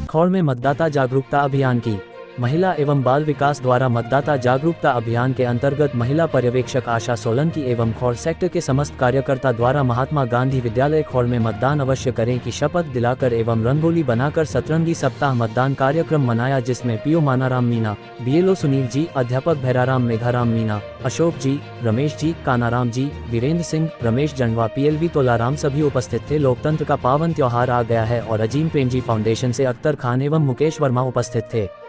खौड़ में मतदाता जागरूकता अभियान की महिला एवं बाल विकास द्वारा मतदाता जागरूकता अभियान के अंतर्गत महिला पर्यवेक्षक आशा सोलंकी एवं खौड़ सेक्टर के समस्त कार्यकर्ता द्वारा महात्मा गांधी विद्यालय खौड़ में मतदान अवश्य करें की शपथ दिलाकर एवं रंगोली बनाकर सतरंगी सप्ताह मतदान कार्यक्रम मनाया, जिसमें पीओ मानाराम मीना, बीएलओ सुनील जी, अध्यापक भैराराम मेघाराम मीना, अशोक जी, रमेश जी, कानाराम जी, वीरेंद्र सिंह, रमेश जंडवा, पीएलवी तोलाराम सभी उपस्थित थे। लोकतंत्र का पावन त्योहार आ गया है और अजीम प्रेमजी फाउंडेशन से अख्तर खान एवं मुकेश वर्मा उपस्थित थे।